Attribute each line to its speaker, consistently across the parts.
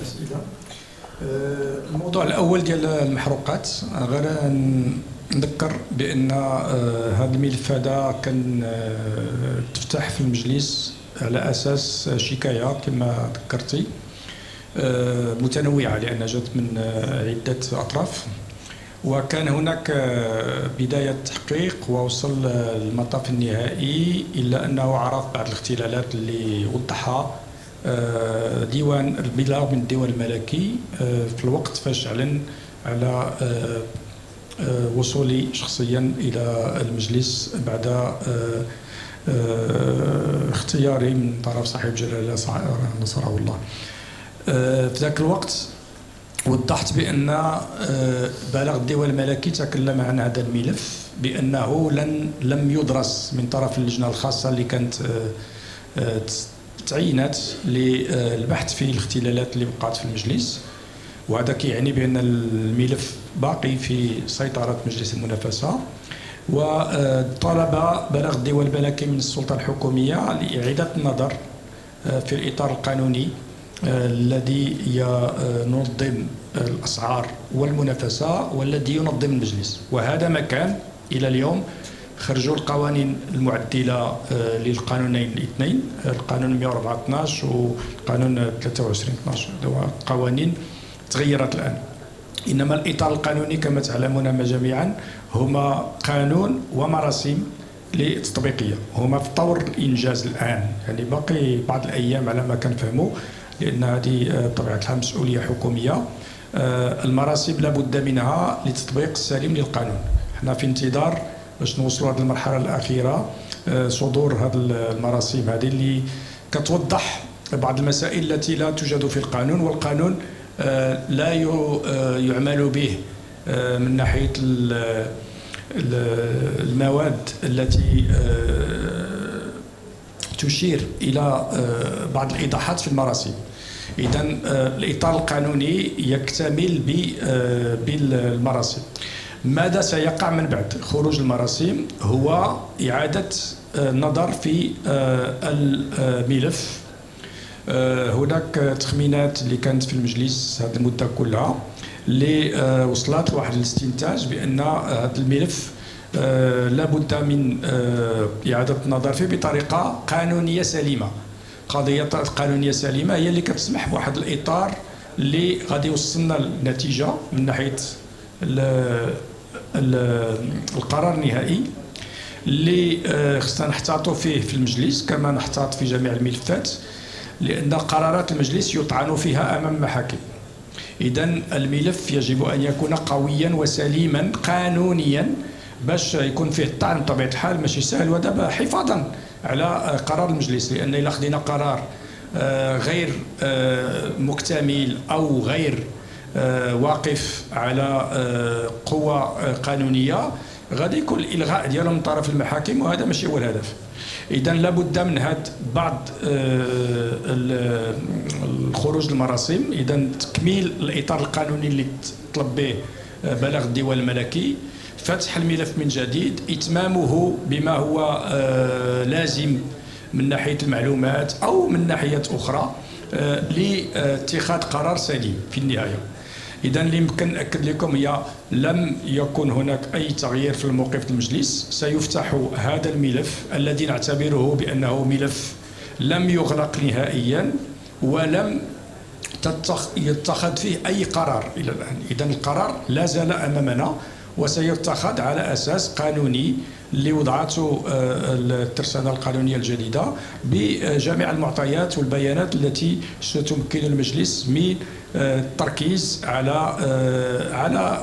Speaker 1: الأسئلة. الموضوع الأول ديال المحروقات، غير نذكر بأن هذا الملف هذا كان تفتح في المجلس على أساس شكاية كما ذكرتي متنوعة، لأنها جات من عدة أطراف، وكان هناك بداية تحقيق ووصل للمطاف النهائي، إلا أنه عرف بعض الاختلالات اللي وضحها ديوان البلاغ من الديوان الملكي في الوقت فاش أعلن على وصولي شخصيا إلى المجلس بعد اختياري من طرف صاحب جلالة نصره الله. في ذاك الوقت وضحت بأن بلغ الديوان الملكي تكلم عن هذا الملف بأنه لم يدرس من طرف اللجنة الخاصة اللي كانت تعينت للبحث في الاختلالات اللي وقعت في المجلس، وهذا كيعني بأن الملف باقي في سيطرة مجلس المنافسة. وطلب بلغ الديوان الملكي من السلطة الحكومية لإعادة النظر في الإطار القانوني الذي ينظم الأسعار والمنافسة والذي ينظم المجلس، وهذا ما كان. إلى اليوم خرجوا القوانين المعدلة للقانونين الاثنين، القانون 104/12 والقانون 23/12. قوانين تغيرت الآن، إنما الإطار القانوني كما تعلمون جميعا هما قانون ومراسيم للتطبيقية، هما في طور الإنجاز الآن، يعني باقي بعض الأيام على ما كنفهموا، لأن هذه بطبيعة الحال مسؤولية حكومية. المراسيم لابد منها لتطبيق السليم للقانون. احنا في انتظار باش نوصلوا هذه المرحلة الأخيرة، صدور هذه المراسيم هذه اللي كتوضح بعض المسائل التي لا توجد في القانون، والقانون لا يعمل به من ناحية المواد التي تشير إلى بعض الإيضاحات في المراسيم. إذن الإطار القانوني يكتمل بالمراسيم. ماذا سيقع من بعد خروج المراسيم؟ هو إعادة النظر في الملف. هناك تخمينات اللي كانت في المجلس هذه المدة كلها اللي وصلت لواحد الاستنتاج بأن هذا الملف لابد من إعادة النظر فيه بطريقة قانونية سليمة. قضية قانونية سليمة هي اللي كتسمح بواحد الإطار اللي غادي يوصلنا لنتيجة من ناحية القرار النهائي اللي خصنا نحتاطوا فيه في المجلس كما نحتاط في جميع الملفات، لأن قرارات المجلس يطعن فيها أمام المحاكم. إذن الملف يجب أن يكون قويا وسليما قانونيا باش يكون فيه الطعن بطبيعة الحال ماشي سهل، ودابا حفاظا على قرار المجلس، لأن إلا خدينا قرار غير مكتمل أو غير واقف على قوة قانونية غادي يكون الإلغاء ديالو من طرف المحاكم، وهذا ماشي هو الهدف. إذن لابد من هاد بعض الخروج المراسيم، إذن تكميل الإطار القانوني اللي طلب به بلغ الديوان الملكي، فتح الملف من جديد، إتمامه بما هو لازم من ناحية المعلومات أو من ناحية أخرى لاتخاذ قرار سليم في النهاية. إذن اللي يمكن نأكد لكم هي لم يكن هناك أي تغيير في الموقف المجلس. سيفتح هذا الملف الذي نعتبره بأنه ملف لم يغلق نهائيا ولم يتخذ فيه أي قرار إلى الآن. إذن القرار لا زال أمامنا وسيتخذ على أساس قانوني اللي وضعته الترسانة القانونية الجديدة بجميع المعطيات والبيانات التي ستمكن المجلس من التركيز على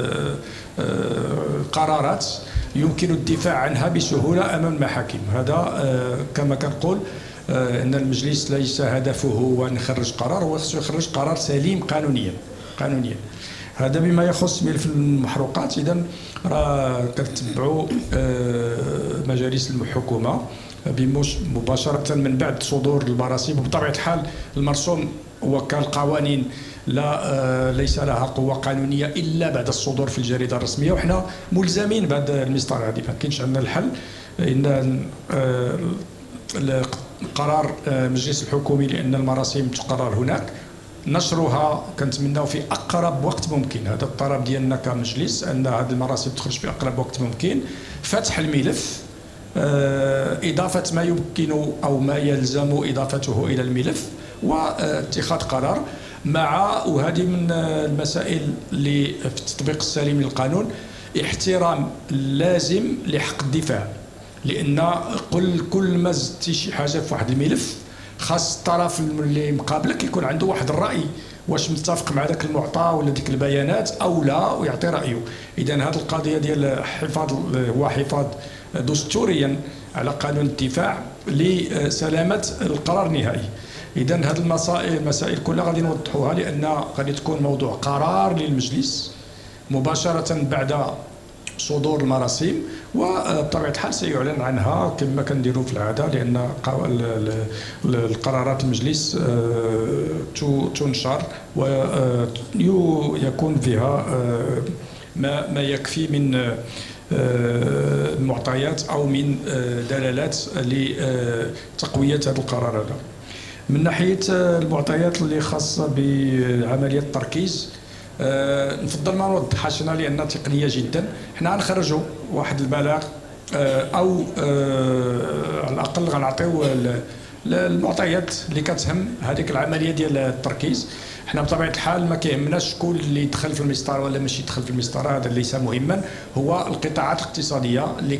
Speaker 1: قرارات يمكن الدفاع عنها بسهولة أمام المحاكم. هذا كما كنقول أن المجلس ليس هدفه هو أن يخرج قرار، هو خصو يخرج قرار سليم قانونيا. هذا بما يخص ملف المحروقات. إذن راه كتبعوا مجالس الحكومة مباشرة من بعد صدور المراسيم، وبطبيعة الحال المرسوم هو كالقوانين ليس لها قوة قانونية إلا بعد الصدور في الجريدة الرسمية، وحنا ملزمين بهذا المسطرة هذه، ما كاينش عندنا الحل. إن قرار مجلس الحكومي لأن المراسيم تقرر هناك نشرها كنتمناو في اقرب وقت ممكن. هذا الطلب ديالنا كمجلس ان هذه المراسم تخرج في اقرب وقت ممكن. فتح الملف، اضافه ما يمكن او ما يلزم اضافته الى الملف، واتخاذ قرار مع، وهذه من المسائل اللي في التطبيق السليم للقانون، احترام لازم لحق الدفاع. لان كل ما زدتي شي حاجه في واحد الملف خاص الطرف اللي مقابلك يكون عنده واحد الراي، واش متفق مع ذاك المعطى ولا ديك البيانات او لا، ويعطي رايه. اذا هذه القضيه ديال حفاظ، هو حفاظ دستوريا على قانون الدفاع لسلامه القرار النهائي. اذا هذه المسائل كلها غادي نوضحوها، لان غادي تكون موضوع قرار للمجلس مباشره بعد صدور المراسيم، وبطبيعه الحال سيعلن عنها كما كنديروا في العاده، لان القرارات المجلس تنشر ويكون فيها ما يكفي من معطيات او من دلالات لتقويه هذا القرار هذا. من ناحيه المعطيات اللي خاصه بعمليه التركيز، نفضل ما نوضحهاش هنا لانها تقنيه جدا. حنا غنخرجوا واحد البلاغ او على الاقل غنعطيو المعطيات اللي كتهم هذيك العمليه ديال التركيز. حنا بطبيعه الحال ما كيهمناش شكون اللي دخل في المسطره ولا ماشي دخل في المسطره، هذا ليس مهما. هو القطاعات الاقتصاديه اللي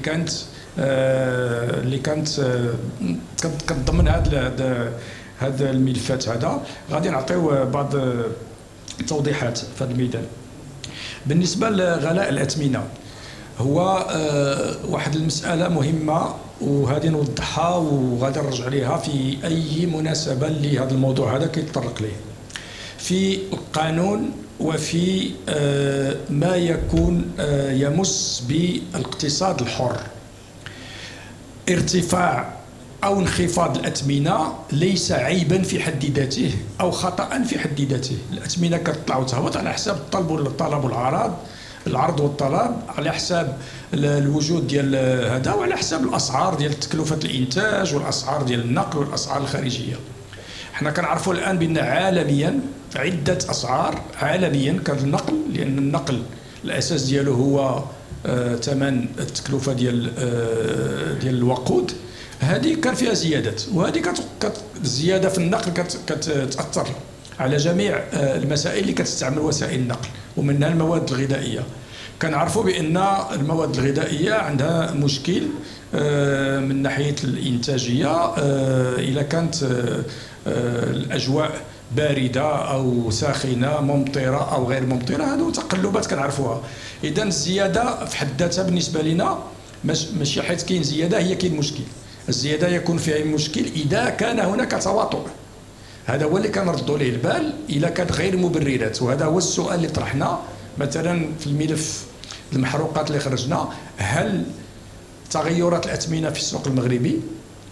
Speaker 1: كانت كتضمن هذا الملفات. هذا غادي نعطيو بعض التوضيحات في هذا الميدان. بالنسبه لغلاء الاثمنه، هو واحد المساله مهمه، وهذه نوضحها وغادي نرجع ليها في اي مناسبه لهذا الموضوع هذا كيتطرق ليه في القانون وفي ما يكون يمس بالاقتصاد الحر. ارتفاع أو انخفاض الأثمنة ليس عيبا في حد ذاته أو خطأ في حد ذاته. الأثمنة كتطلع وتهبط على حساب الطلب والعرض، العرض والطلب، على حساب الوجود ديال هذا، وعلى حساب الأسعار ديال تكلفة الإنتاج والأسعار ديال النقل والأسعار الخارجية. حنا كنعرفوا الآن بأن عالميا عدة أسعار عالميا كالنقل، لأن النقل الأساس ديالو هو ثمن التكلفة ديال الوقود. هذه كان فيها زيادات، وهذه الزياده في النقل كتاثر على جميع المسائل اللي كتستعمل وسائل النقل، ومنها المواد الغذائيه. كنعرفوا بان المواد الغذائيه عندها مشكل من ناحيه الانتاجيه. اذا كانت الاجواء بارده او ساخنه، ممطره او غير ممطره، هذو تقلبات كنعرفوها. اذا الزياده في حد ذاتها بالنسبه لنا ماشي حيت كاين زياده هي كاين مشكل. الزياده يكون فيها مشكل اذا كان هناك تواطؤ. هذا هو اللي كنردوا ليه البال اذا كانت غير مبررات، وهذا هو السؤال اللي طرحنا مثلا في الملف المحروقات اللي خرجنا. هل تغيرات الاثمنه في السوق المغربي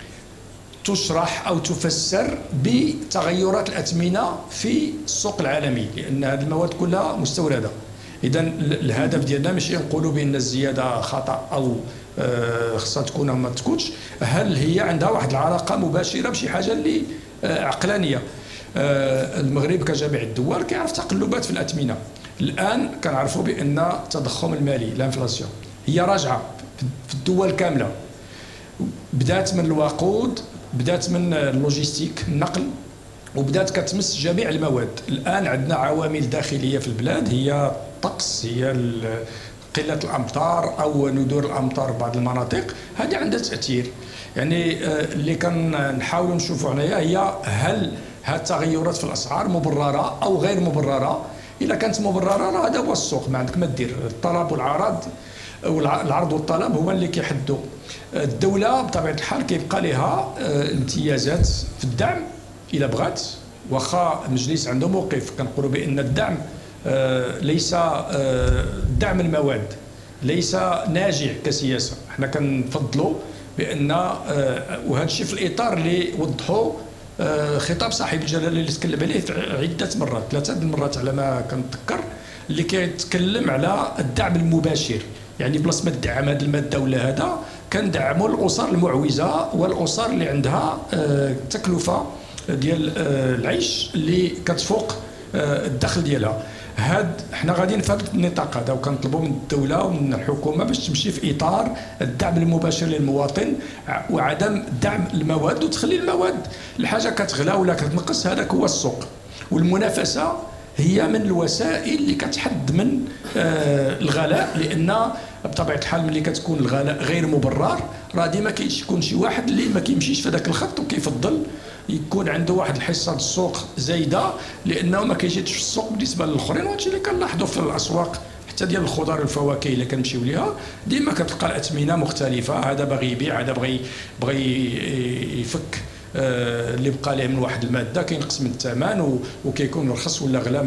Speaker 1: تشرح او تفسر بتغيرات الاثمنه في السوق العالمي؟ لان هذه المواد كلها مستورده. اذا الهدف ديالنا ماشي نقولوا بان الزياده خطا او خصها تكون او ما تكونش، هل هي عندها واحد العلاقه مباشره بشي حاجه اللي عقلانيه. المغرب كجميع الدول كيعرف تقلبات في الاثمنه. الان كنعرفوا بان التضخم المالي، الانفلاسيون، هي راجعه في الدول كامله. بدات من الوقود، بدات من اللوجيستيك، النقل، وبدات كتمس جميع المواد. الان عندنا عوامل داخليه في البلاد، هي الطقس، هي قله الامطار او ندور الامطار في بعض المناطق، هذه عندها تاثير. يعني اللي كنحاولوا نشوفوا عليها هي هل هذه التغيرات في الاسعار مبرره او غير مبرره. اذا كانت مبرره هذا هو السوق، ما عندك ما دير. الطلب والعرض، والعرض والطلب هما اللي كيحدوا. الدوله بطبيعه الحال كيبقى لها امتيازات في الدعم اذا بغات، واخا المجلس عنده موقف كنقولوا بان الدعم ليس دعم المواد ليس ناجح كسياسه. حنا كنفضلوا بان وهذا الشيء في الاطار اللي وضحوا خطاب صاحب الجلاله اللي تكلم عليه عده مرات، 3 المرات على ما كنتذكر، اللي كيتكلم على الدعم المباشر. يعني بلاص ما تدعم هذه الماده ولا هذا، كندعموا الاسر المعوزه والاسر اللي عندها تكلفه ديال العيش اللي كتفوق الدخل ديالها. حنا غاديين في هذا النطاق هذا، وكنطلبوا من الدوله ومن الحكومه باش تمشي في اطار الدعم المباشر للمواطن وعدم دعم المواد وتخلي المواد الحاجه كتغلى ولا كتنقص. هذاك هو السوق، والمنافسه هي من الوسائل اللي كتحد من الغلاء، لان بطبيعه الحال ملي كتكون الغلاء غير مبرر راه ديما كيكون شي واحد اللي ما كيمشيش في ذاك الخط وكيفضل يكون عنده واحد الحصه السوق زايده، لانه ما كيجيش في السوق بالنسبه للاخرين. وهادشي اللي كنلاحظوا في الاسواق حتى ديال الخضار والفواكه اللي كنمشيو ليها ديما كتلقى الاثمنه مختلفه، هذا باغي يبيع، هذا بغى يفك اللي بقى ليه من واحد الماده كينقص من الثمن وكيكون رخص ولا غلا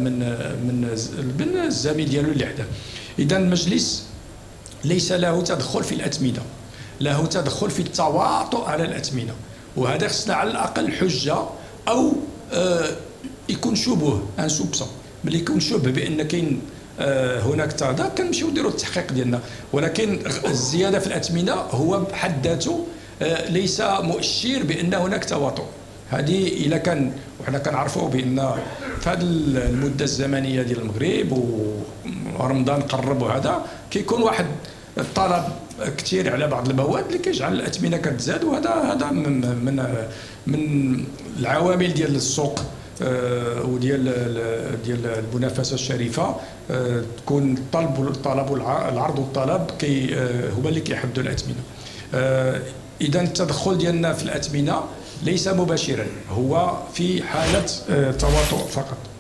Speaker 1: من الزميل ديالو اللي حداه. اذا المجلس ليس له تدخل في الاثمنه، له تدخل في التواطؤ على الاثمنه، وهذا خصنا على الاقل حجه او يكون شبه ان سوبسون. ملي يكون شبه بان كاين هناك تضاد كنمشيو نديروا التحقيق ديالنا، ولكن الزياده في الاثمنه هو بحد ذاته ليس مؤشر بان هناك تواطؤ. هذه الا كان وحنا كنعرفوا بان في هذه المده الزمنيه ديال المغرب ورمضان قرب وهذا كيكون واحد الطلب كثير على بعض المواد اللي كيجعل الاثمنه كتزاد، وهذا من العوامل ديال السوق وديال المنافسه الشريفه. تكون الطلب والعرض والطلب هما اللي كيحدوا الاثمنه. اذا التدخل ديالنا في الاثمنه ليس مباشرا، هو في حاله تواطؤ فقط.